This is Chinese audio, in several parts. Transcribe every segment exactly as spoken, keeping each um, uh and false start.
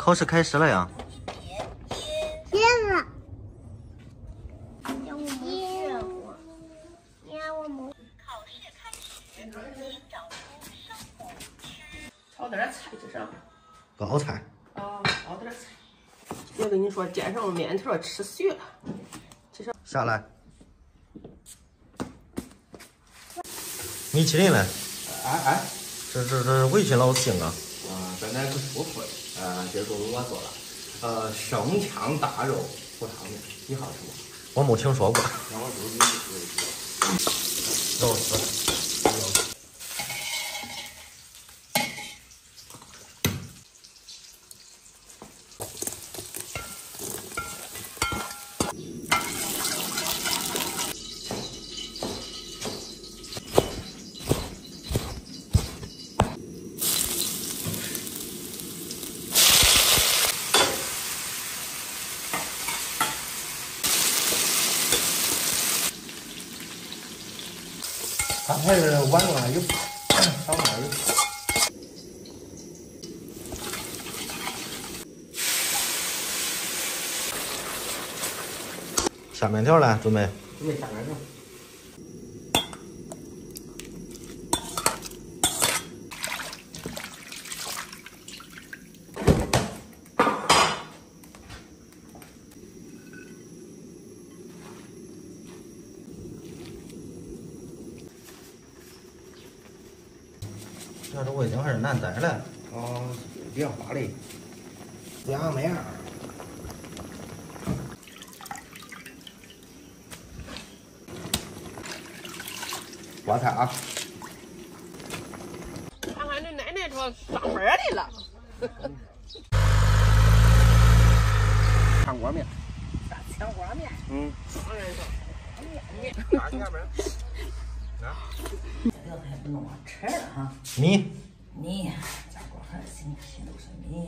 考试开始了呀。 接了。 炒点菜这是。 熬菜。 啊，熬点菜。别跟你说，煎上面条吃碎了。这是。 下来。米其林嘞？ 哎哎， 这这这微信老星啊。 啊，本来不舒服的，呃，今儿中午我做了，呃，生炝大肉胡汤面，你好吃吗？ 我没听说过。 让我煮你煮。 肉丝。 刚才是碗中有少点有。 下面条了，准备。 准备下面条。 这这味精还是难逮嘞。 哦，比较滑嘞。两面。挂菜啊！ 看看你奶奶说上班来了。 炝锅面。 炝锅面。 嗯。 当然说。面面。 拿下面。拿。 这个还不弄啊，吃了哈。 米。 米，家锅还是新新都是米。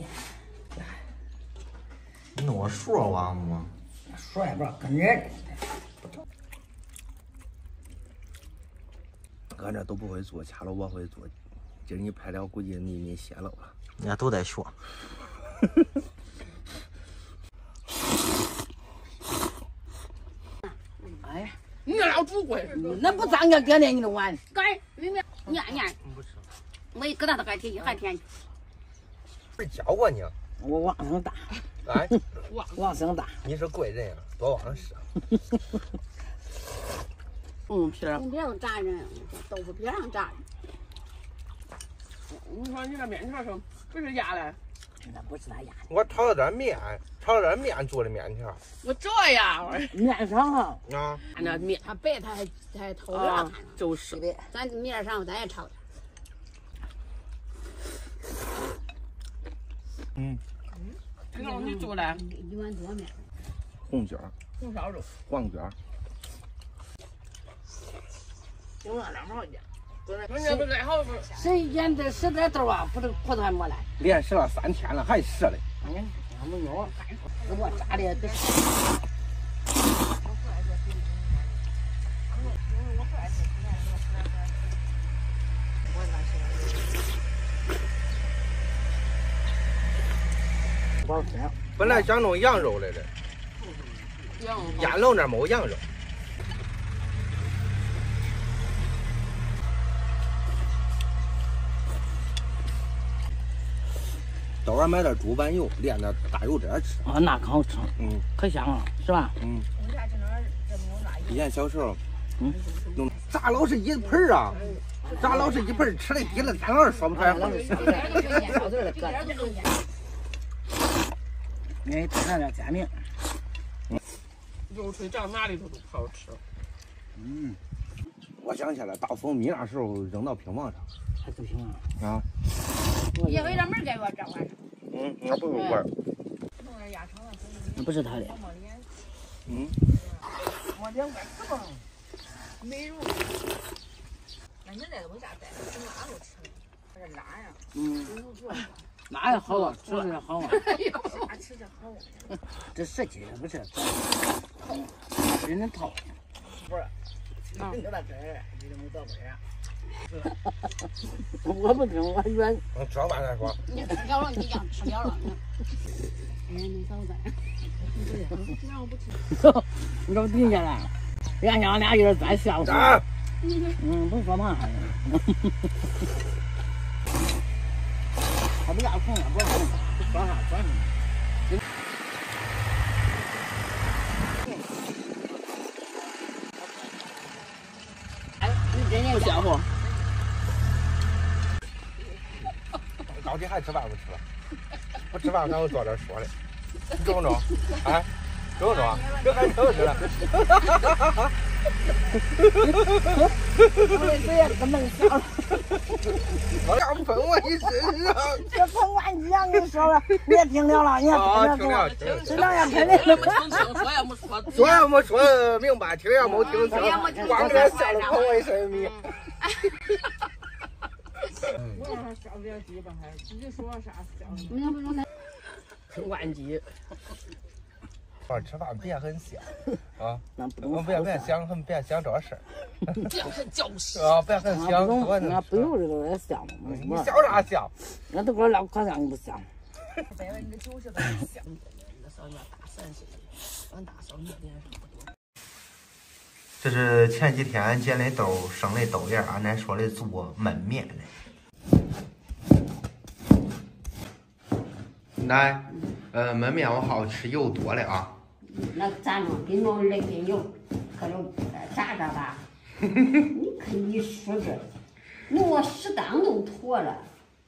你弄个数完吗？ 数也不知道跟人的。 俺这都不会做，掐了我会做。今儿你拍了，估计秘密泄露了。 人家都在学。 哎呀， 你那老煮过， 那不脏个搁那你都碗。 该里面念念， 不吃。 我一疙瘩都该提，还甜。 不是教过你？ 我忘性大。 哎， 忘忘性大。 你是贵人呀，多忘事。 豆皮儿。 你别让炸人，豆腐别让炸人。 你说你这面条上不是压嘞？ 那不是他压的。 我炒了点面，炒了点面做的面条。 我这样， 面上哈。 啊。 那面它白它还它还透亮啊，就是的。 咱面上咱也炒点。 嗯。 这个你做的？ 一碗多面。 红卷。 红烧肉。 黄卷。 用了两毛钱。人家不是好不？ 谁腌的十点豆啊？不是葡萄还没来。 连试了三天了，还试嘞。 哎呀，俺没有，给我炸的得。不好吃。 本来想弄羊肉来着，烟楼那儿没羊肉。豆儿买点猪板油，炼点大油汁吃。 哦，那可好吃， 嗯， 可香了，是吧？ 嗯。以前小时候，嗯，弄炸老是一盆儿啊，炸老是一盆儿，吃的滴了天老是说不出来话。 愿意蘸点煎饼。 肉脆酱哪里头都好吃。 嗯，我想起来，大蜂蜜那时候扔到平房上， 还不行啊。 啊。 也为了门给我这玩意儿。 嗯，那不用管。 那不是他的。 嗯。 我两块四毛，没肉。那你那个为啥带？是腊肉吃的，还是腊呀？ 嗯。哪也好啊，吃着好啊。 啥吃着好啊？ 这设计的不是，人家套。 不是，你留到这儿，你都没到味儿。 我不听，我远。 我吃完再说。 你吃了了，你讲吃了了。哎，你嫂子， 让我不吃。 你给我停下来！别让俩人再笑死。嗯，不说嘛。他不要碰了，不要碰了，说啥说啥。 哎，你真的不笑话。 到底还吃饭不吃了？不吃饭，咱我坐这说的，你中不中？哎，中不中？这还挺吃了。 我的嘴也根本笑了。 我俩喷我一身上。 这喷完鸡啊！你说了，你也听了了，你也听了，知道呀？肯定。 没听清，说也没说。 说也没说明白，听也没听清，光这笑了喷我一身米。 我让他笑不了鸡巴，还自己说啥笑。 没有没有那。 喷完鸡。 饭吃饭别很香啊， 那不我别别想很别想这事儿， 别很就是啊，别很想多那不用这个笑嘛， 你笑啥笑？ 那都给我聊可香，你不香。 白了你的酒是不香？那嫂子大三岁，俺大嫂一点上不多。 这是前几天捡的豆，生的豆芽，俺奶说的做焖面的。奶，呃，焖面我好吃油多的啊。 那咱们给弄那个油，可就炸着吧。你看你说这，你我适当都妥了。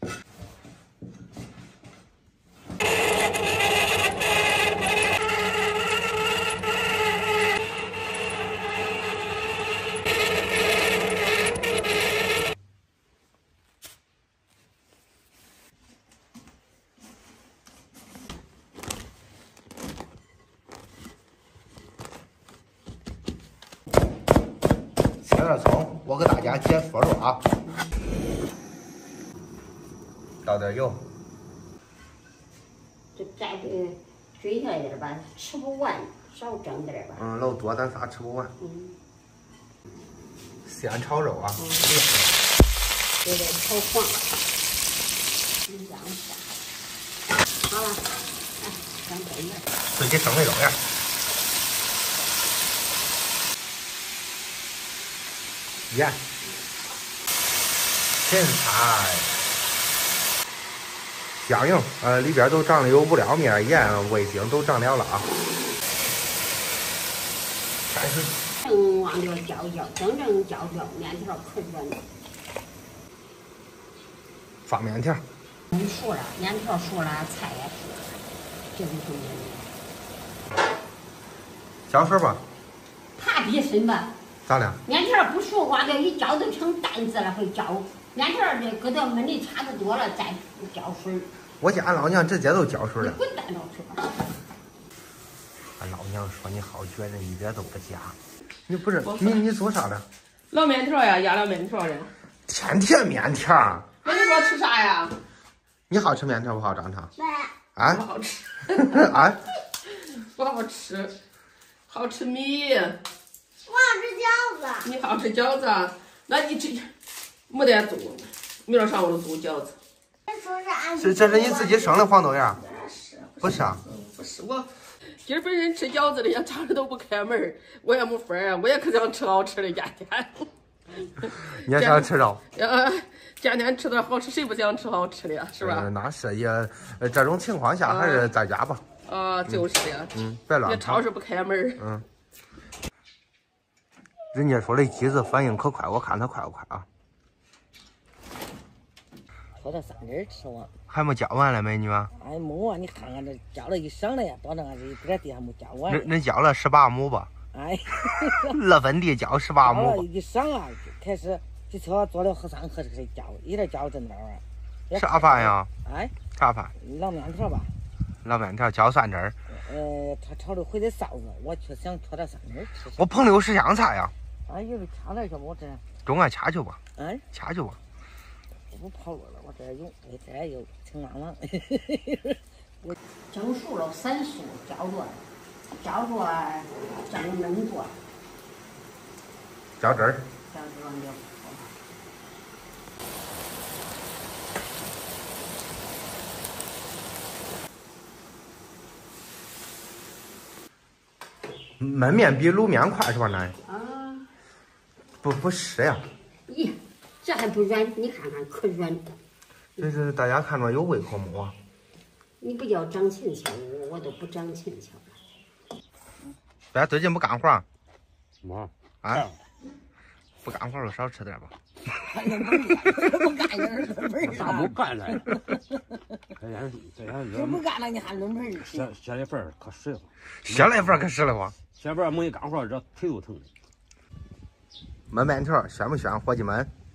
切点葱，我给大家解说说啊。倒点油。 这再给追下一点吧，吃不完，少整点吧。 嗯，老多咱仨吃不完。 嗯。 先炒肉啊。 嗯。有点炒黄了，你这样下。好了，来，咱这一自己生的肉呀。盐、芹菜、酱油，呃，里边都长了有五料面、盐、味精都长了了啊。开始。 正往这搅搅，真正搅搅，面条可软了。 放面条。 都熟了，面条熟了，菜也熟了，这就是面面。 浇水吧。 怕比深吧？ 咋了？ 面条不熟的话，这一浇都成担子了，会浇。面条这搁到焖的差不多了，再浇水。 我见俺老娘直接都浇水了。 你滚蛋着去吧！ 俺老娘说你好绝人，一点都不假。你不是你你做啥的？ 老面条呀，压了面条的。 天天面条。 那你说吃啥呀？ 你好吃面条不好，张超？ 对。 啊？ 不好吃。 啊？ 不好吃，好吃米。 我好吃饺子。 你好吃饺子，那你这没得做，明儿上午做饺子。 是这是你自己生的黄豆芽？ 是。 不是啊？ 不是我。今儿本人吃饺子的，也长着都不开门，我也没法儿啊，我也可想吃好吃的，天天。 你也想吃肉？ 呃，天天吃点好吃，谁不想吃好吃的，是吧？ 呃、那是也，呃，这种情况下还是在家吧。 啊、呃，就是呀。 嗯，别乱跑。超市不开门。 嗯。人家说的鸡子反应可快，我看它快不快啊？ 搓到三根吃完。 还没浇完了没你们？ 哎，没啊！你看看这浇了一晌了呀，到那这这地还没浇完。 人人浇了十八亩吧？ 哎。 二分地浇十八亩。 一晌啊，开始就说做了和三和这个浇，一点浇在那儿。 啥饭呀？ 哎。 啥饭？ 老面条吧。 老面条浇蒜汁儿。 呃，他炒的回的臊子，我却想搓点蒜汁吃。 我捧溜十香菜呀。 哎，有的掐点去我这。 中啊，掐去吧。 哎。 掐去吧。 我跑路了，我这有，我这有青汪汪。 我蒸熟了，三熟浇着，浇着正焖着。 浇汁儿。 浇汁儿就。 焖面比卤面快是吧，奶？ 啊， 不不是呀。 咦，这还不软？你看看，可软。 这是大家看着有胃口没啊？ 你不叫长欠巧，我我都不长欠巧了。 咱最近不干活？ 没啊？不干活就少吃点吧。 不干了， 啥不干了？这天这天这不干了，你还弄盆儿吃？ 歇歇一份可实了。 歇了一份可实了慌。 歇份没一干活，这腿都疼。 焖面条香不香，伙计们？